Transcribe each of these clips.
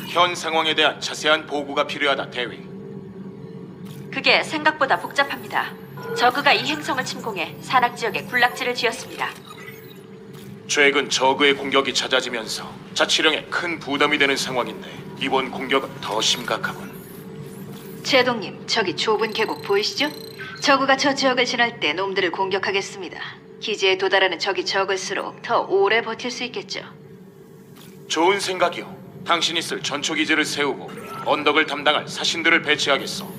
현 상황에 대한 자세한 보고가 필요하다, 대위. 그게 생각보다 복잡합니다. 저그가 이 행성을 침공해 산악 지역에 군락지를 지었습니다. 최근 저그의 공격이 잦아지면서 자치령에 큰 부담이 되는 상황인데 이번 공격은 더 심각하군. 제동님, 저기 좁은 계곡 보이시죠? 저그가 저 지역을 지날 때 놈들을 공격하겠습니다. 기지에 도달하는 적이 적을수록 더 오래 버틸 수 있겠죠. 좋은 생각이요. 당신이 쓸 전초기지를 세우고 언덕을 담당할 사신들을 배치하겠어.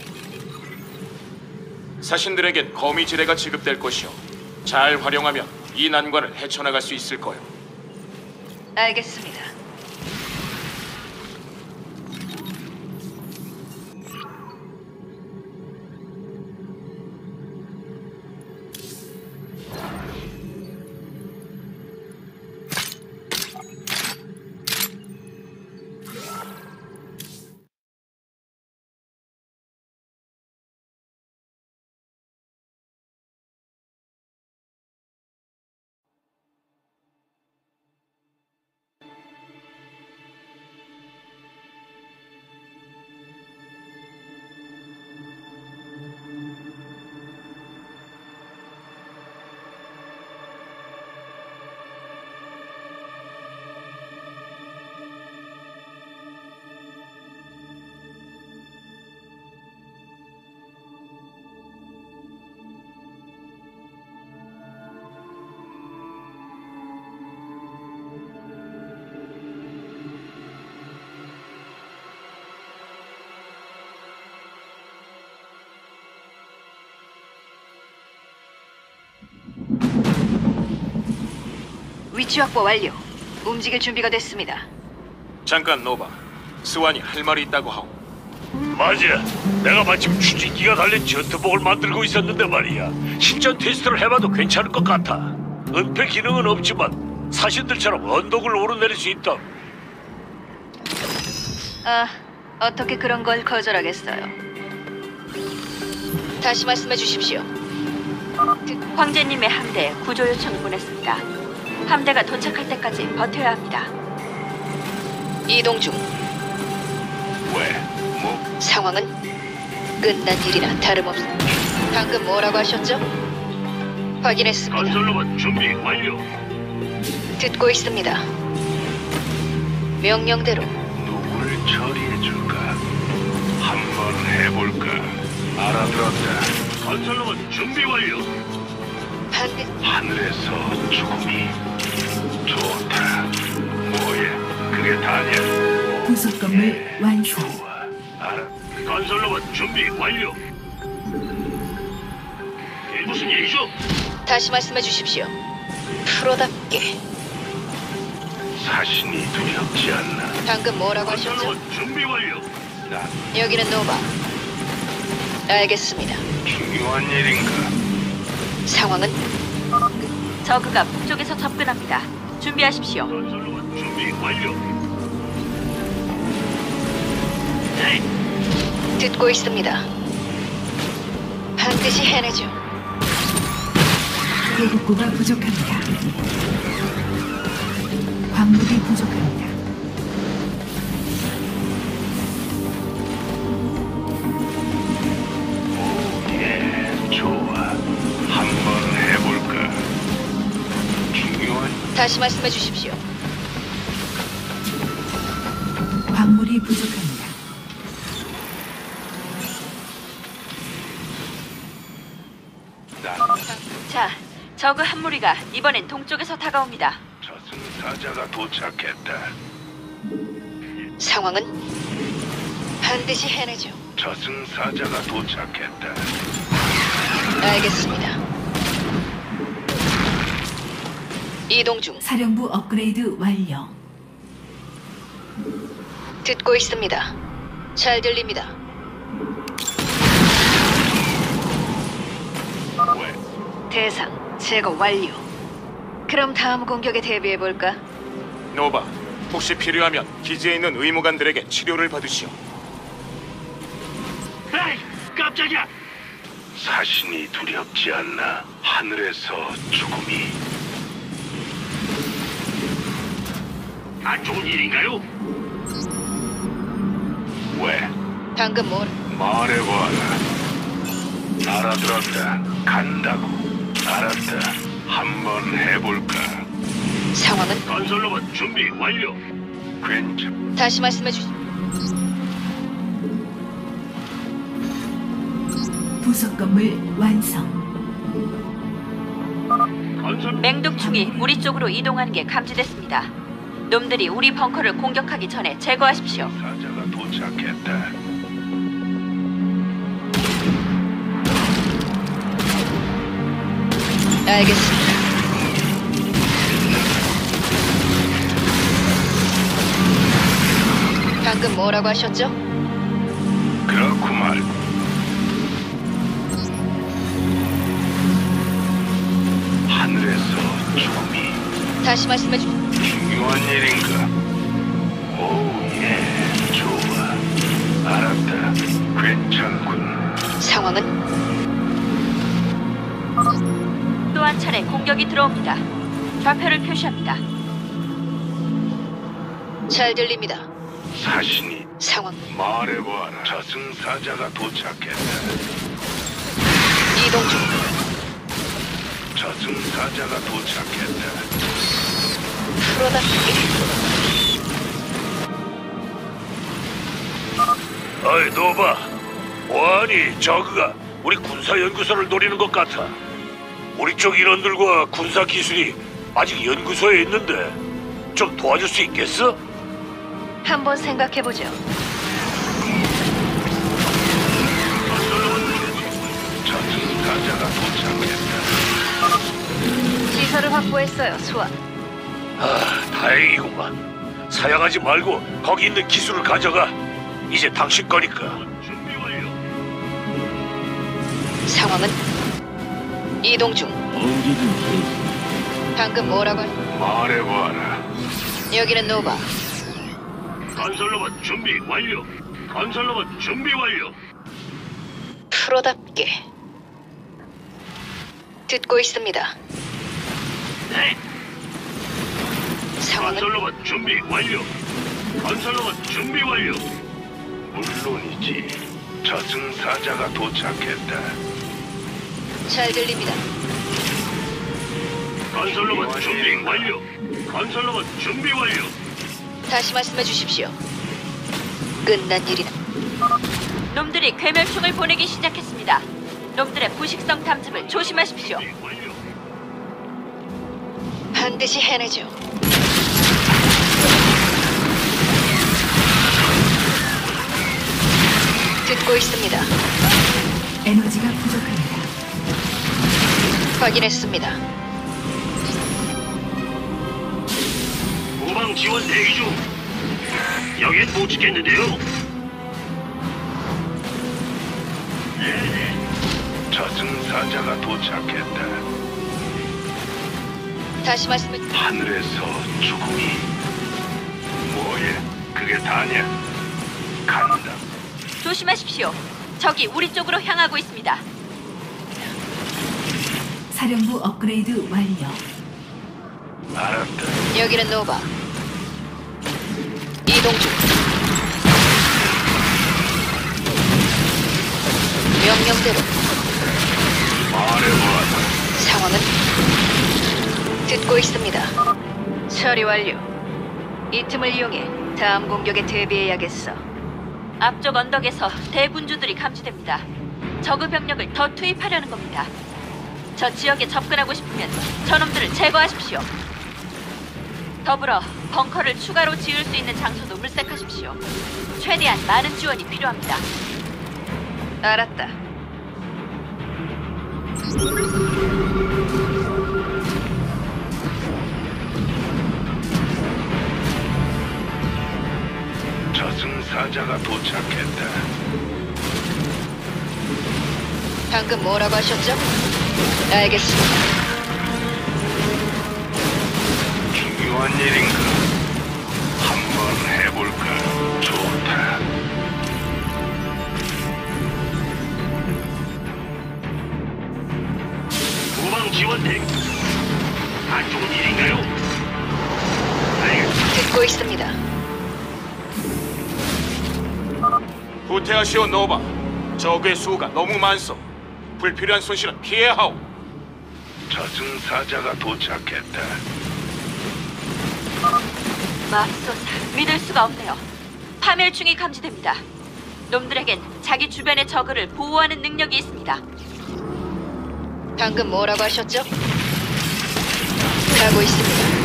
사신들에겐 거미지대가 지급될 것이요. 잘 활용하면 이 난관을 헤쳐나갈 수 있을 거요. 알겠습니다. 위치 확보 완료. 움직일 준비가 됐습니다. 잠깐 노바. 스완이 할 말이 있다고 하오. 맞아. 내가 마침 추진기가 달린 전투복을 만들고 있었는데 말이야. 실전 테스트를 해봐도 괜찮을 것 같아. 은폐 기능은 없지만 사신들처럼 언덕을 오르내릴 수 있다. 아, 어떻게 그런 걸 거절하겠어요? 다시 말씀해 주십시오. 황제님의 함대에 구조 요청을 보냈습니다. 함대가 도착할 때까지 버텨야 합니다. 이동 중. 왜? 뭐? 상황은 끝난 일이나 다름없어. 방금 뭐라고 하셨죠? 확인했습니다. 건설로만 준비 완료. 듣고 있습니다. 명령대로. 누구를 처리해줄까? 한번 해볼까? 알아들었다. 건설로만 준비 완료. 반드 하늘에서 죽음이 좋다. 뭐야? 그게 다냐? 부속 건물 완성. 좋아. 알아. 건설로만 준비 완료. 이게 무슨 일이죠? 다시 말씀해 주십시오. 프로답게. 사신이 두렵지 않나? 방금 뭐라고 하셨죠? 건설로만 준비 완료. 나 여기는 노바. 알겠습니다. 중요한 일인가? 상황은 저그가 북쪽에서 접근합니다. 준비하십시오. 건설로만 준비 완료. 네. 듣고 있습니다. 반드시 해내죠. 보급고가 부족합니다. 광물이 부족합니다. 예, 좋아. 한번 해볼까? 중요한 다시 말씀해 주십시오. 광물이 부족합니다. 난 자, 저그 한 무리가 이번엔 동쪽에서 다가옵니다. 저승사자가 도착했다. 상황은 반드시 해내죠. 저승사자가 도착했다. 알겠습니다. 이동 중. 사령부 업그레이드 완료. 듣고 있습니다. 잘 들립니다. 왜? 대상 제거 완료. 그럼 다음 공격에 대비해 볼까? 노바, 혹시 필요하면 기지에 있는 의무관들에게 치료를 받으시오. 에이, 깜짝이야! 사신이 두렵지 않나? 하늘에서 죽음이. 안 좋은 일인가요? 왜? 방금 뭘? 말해봐라. 알아들었다. 간다고. 알았다. 한번 해볼까? 상황은? 건설로봇 준비 완료. 괜찮. 다시 말씀해 주시. 부속 건물 완성. 건설 맹독충이 우리 쪽으로 이동하는 게 감지됐습니다. 놈들이 우리 벙커를 공격하기 전에 제거하십시오. 사자가 도착했다. 알겠습니다. 방금 뭐라고 하셨죠? 그렇고 말고. 하늘에서 죽음이 다시 말씀해 주. 중요한 일인가? 오, 예, 좋아. 알았다. 괜찮군. 상황은? 또 한 차례 공격이 들어옵니다. 좌표를 표시합니다. 잘 들립니다. 사신이 상황. 말해봐라. 저승사자가 도착했다. 이동 중. 저승사자가 도착했다. 프로답게. 어이 노바. 뭐하니 저그가 우리 군사연구소를 노리는 것 같아. 우리 쪽 인원들과 군사 기술이 아직 연구소에 있는데 좀 도와줄 수 있겠어? 한번 생각해 보죠. 저승사자가 도착했다. 시설을 확보했어요. 소환. 아, 다행이구만. 사양하지 말고 거기 있는 기술을 가져가. 이제 당신 거니까. 준비 완료. 상황은? 이동 중. 방금 뭐라고 할? 말해봐라. 여기는 노바. 건설로봇 준비 완료. 건설로봇 준비 완료. 프로답게. 듣고 있습니다. 네. 상황은? 건설로봇 준비 완료. 건설로봇 준비 완료. 물론이지. 저승사자가 도착했다. 잘 들립니다. 건설로봇 준비 완료. 건설로봇 준비 완료. 다시 말씀해 주십시오. 끝난 일이다. 놈들이 괴멸충을 보내기 시작했습니다. 놈들의 부식성 탐지을 조심하십시오. 완료. 반드시 해내죠. 듣고 있습니다. 에너지가 부족합니다. 확인했습니다. 후방 지원 대기 중. 여긴 못 지켰는데요. 저승사자가 도착했다. 다시 말씀해. 하늘에서 죽음이. 뭐야? 그게 다냐? 간다. 조심하십시오. 적이 우리 쪽으로 향하고 있습니다. 사령부 업그레이드 완료. 알았다. 여기는 노바. 이동 중. 명령대로. 말해봐라. 상황은? 듣고 있습니다. 처리 완료. 이 틈을 이용해 다음 공격에 대비해야겠어. 앞쪽 언덕에서 대군주들이 감지됩니다. 저그 병력을 더 투입하려는 겁니다. 저 지역에 접근하고 싶으면 저놈들을 제거하십시오. 더불어 벙커를 추가로 지을 수 있는 장소도 물색하십시오. 최대한 많은 지원이 필요합니다. 알았다. 저승사자가 도착했다. 방금 뭐라고 하셨죠? 알겠습니다. 중요한 일인가? 한번 해볼까? 좋다. 후방 지원 대기. 안 좋은 일인가요? 듣고 있습니다. 후퇴하시오 노바. 적의 수가 너무 많소. 불필요한 손실은 피해야 하오. 저승사자가 도착했다. 맙소사, 믿을 수가 없네요. 파멸충이 감지됩니다. 놈들에겐 자기 주변의 저그를 보호하는 능력이 있습니다. 방금 뭐라고 하셨죠? 가고 있습니다.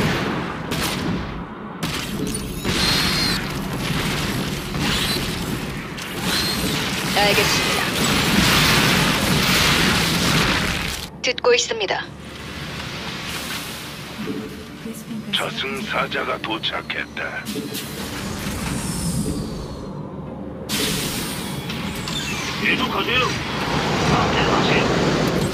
알겠습니다. 듣고 있습니다. 베스핀 가스가 저승사자가 도착했다. 계속하세요. 계속하세요.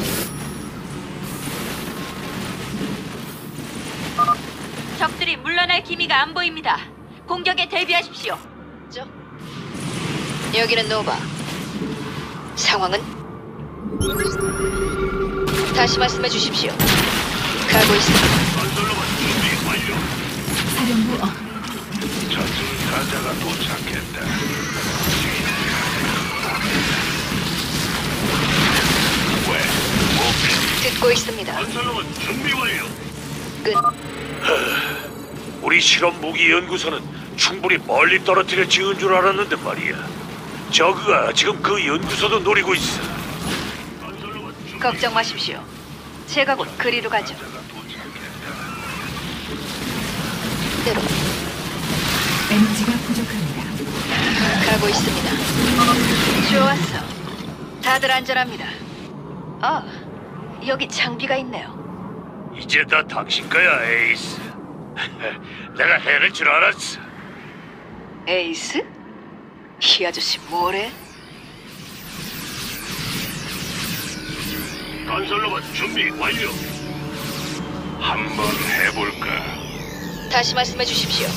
적들이 물러날 기미가 안 보입니다. 공격에 대비하십시오. 여기는 노바. 상황은? 다시 말씀해 주십시오. 가고 있습니다. 건설로만 준비 완료. 사령부 저승사자가 도착했다. 왜? 듣고 있습니다. 건설로만 준비 완료. 끝. 우리 실험 무기 연구소는 충분히 멀리 떨어뜨려 지은 줄 알았는데 말이야. 저그가 지금 그 연구소도 노리고 있어. 건설로만 준비 걱정 마십시오. 제가 곧 그리로 가죠. 저승사자가 도착했다. 대로 에너지가 부족합니다. 가고 있습니다. 좋았어. 다들 안전합니다. 아, 여기 장비가 있네요. 이제 다 당신 거야, 에이스. 내가 해낼 줄 알았어. 에이스? 이 아저씨 뭐래? 건설로만 준비 완료. 한번 해볼까? 다시 말씀해 주십시오.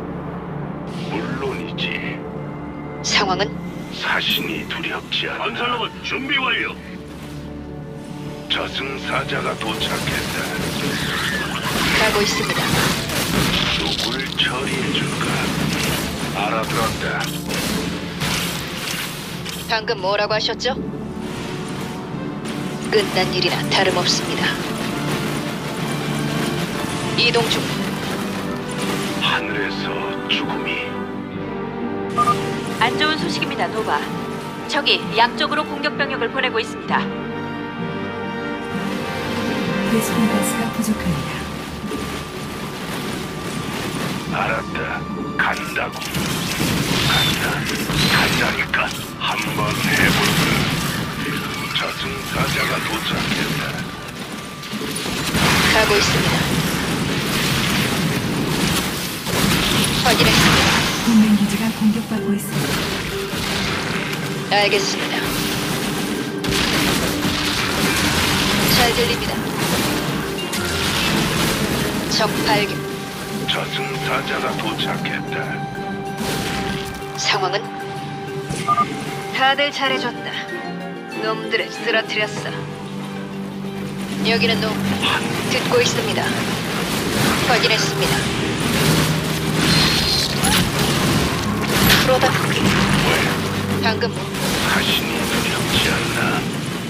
물론이지. 상황은? 사신이 두렵지 않아. 건설로만 준비 완료. 저승사자가 도착했다. 가고 있습니다. 누굴 처리해줄까? 알아들었다. 방금 뭐라고 하셨죠? 끝난 일이나 다름없습니다. 이동 중. 하늘에서 죽음이. 안 좋은 소식입니다, 노바. 적이 양쪽으로 공격 병력을 보내고 있습니다. 베스핀 가스가 부족합니다. 알았다. 간다고. 간다니까. 한번 해볼까? 저승사자가 도착했다. 가고 있습니다. 확인했습니다. 동맹 기지가 공격받고 있습니다. 알겠습니다. 잘 들립니다. 적 발견. 저승사자가 도착했다. 상황은? 다들 잘해줬다. 놈들을 쓰러뜨렸어. 여기는 놈. 듣고 있습니다. 확인했습니다. 프로답게. 왜? 방금 사신이 두렵지 않나?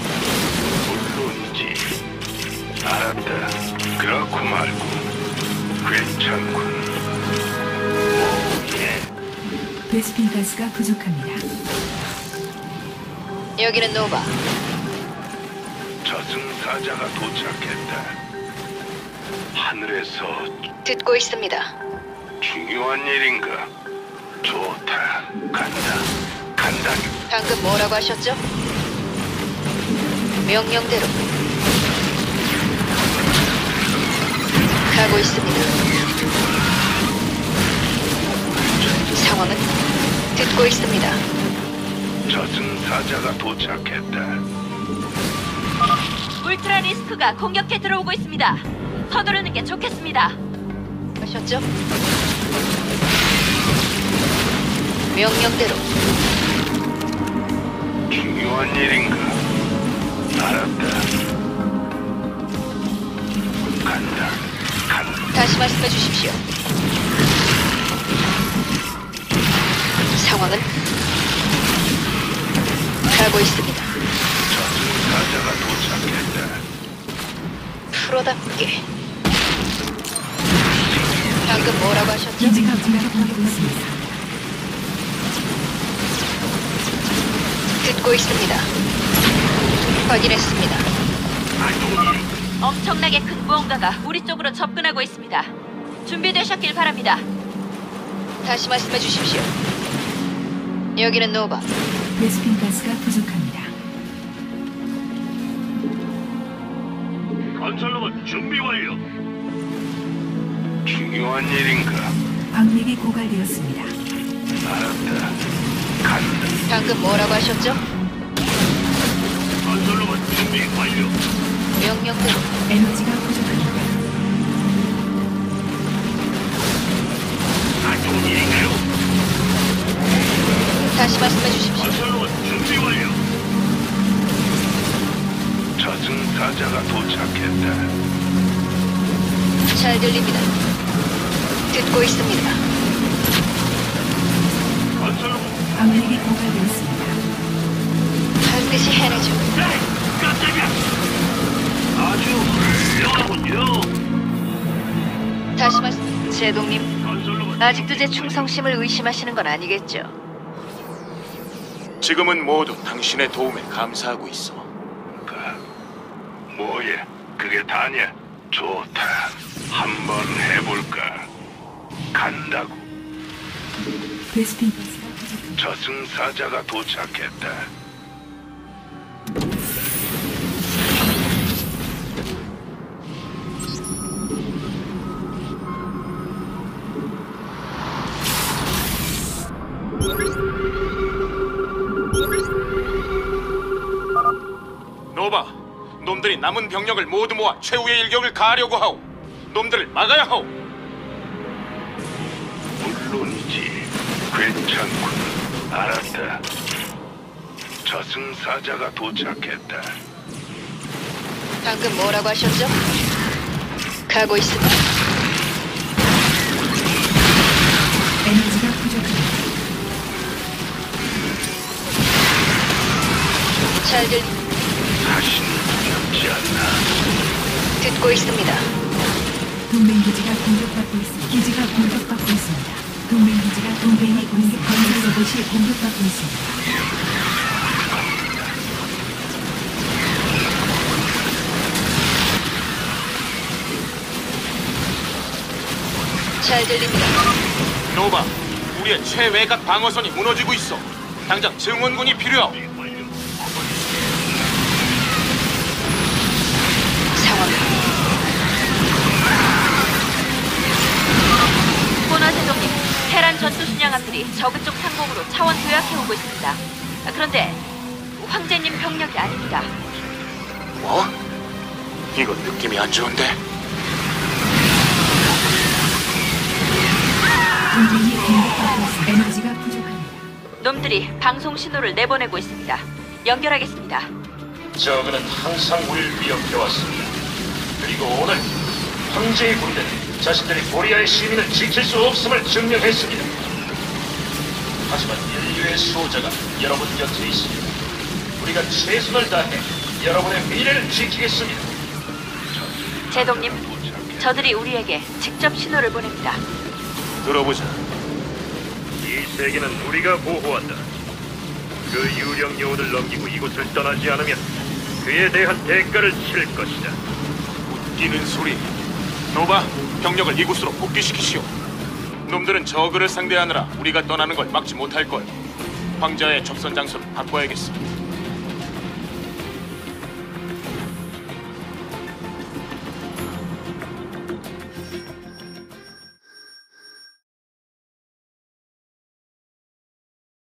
물론이지. 알았다. 그렇고 말고. 괜찮군. 베스핀 가스가 부족합니다. 여기는 노바. 저승사자가 도착했다. 하늘에서 듣고 있습니다. 중요한 일인가? 좋다. 간다. 방금 뭐라고 하셨죠? 명령대로 가고 있습니다. 상황은? 듣고 있습니다. 저승사자가 도착했다. 울트라 리스크가 공격해 들어오고 있습니다. 서두르는 게 좋겠습니다. 하셨죠? 명령대로 중요한 일인가? 알았다. 간다. 다시 말씀해 주십시오. 상황은? 가고 있습니다. 저승사자가 도착했다. 프로답게. 방금 뭐라고 하셨죠? 기지가 공격받고 있습니다. 듣고 있습니다. 확인했습니다. 엄청나게 큰 무언가가 우리 쪽으로 접근하고 있습니다. 준비되셨길 바랍니다. 다시 말씀해 주십시오. 여기는 노바. 베스핀 가스가 부족합니다. 건설로봇 준비 완료. 중요한 일인가? 광맥이 고갈되었습니다. 알았다. 간다. 방금 뭐라고 하셨죠? 건설로봇 준비 완료. 명령대로. 에너지가 부족합니다. 안 좋은 일인가요? 다시 말씀해 주십시오. 건설로봇 준비 완료. 저승사자가 도착했다. 잘 들립니다. 듣고 있습니다. 건설로봇. 광맥이 고갈되었습니다. 반드시 해내죠. 네, 깜짝이야. 아주 훌륭하군요. 다시 말씀. 제동님, 건설로봇. 아직도 제 충성심을 의심하시는 건 아니겠죠? 지금은 모두 당신의 도움에 감사하고 있어. 뭐야? 그게 다냐? 좋다. 한번 해볼까? 간다고. 베스핀 가스가 부족합니다. 저승사자가 도착했다. 노바, 놈들이 남은 병력을 모두 모아 최후의 일격을 가하려고 하오. 놈들을 막아야 하오. 물론이지. 괜찮군. 알았다. 저승사자가 도착했다. 방금 뭐라고 하셨죠? 가고 있습니다. 에너지가 부족합니다. 잘 들. 다신 두렵지 않나? 듣고 있습니다. 동맹 기지가 공격받고 있습니다. 기지가 공격받고 있습니다. 동맹 기지가 동맹이 공격 건설 로봇이 공격받고 있습니다. 잘 들립니다. 노바, 우리의 최외곽 방어선이 무너지고 있어. 당장 증원군이 필요하오. 상황. 코너 제동님, 테란 전투 순양함들이 저그 쪽 상공으로 차원 도약해 오고 있습니다. 그런데 황제님 병력이 아닙니다. 뭐? 이건 느낌이 안 좋은데? 동맹이 공격받고 있습니다. 에너지가 부족합니다. 놈들이 방송 신호를 내보내고 있습니다. 연결하겠습니다. 저그는 항상 우리를 위협해왔습니다. 그리고 오늘 황제의 군대는 자신들이 코리아의 시민을 지킬 수 없음을 증명했습니다. 하지만 인류의 수호자가 여러분 곁에 있습니다. 우리가 최선을 다해 여러분의 미래를 지키겠습니다. 제동님, 저들이 우리에게 직접 신호를 보냅니다. 들어보자. 이 세계는 우리가 보호한다. 그 유령 여운을 넘기고 이곳을 떠나지 않으면 그에 대한 대가를 치를 것이다. 웃기는 소리. 노바, 병력을 이곳으로 복귀시키시오. 놈들은 저그를 상대하느라 우리가 떠나는 걸 막지 못할 걸. 황자의 접선 장소를 바꿔야겠어.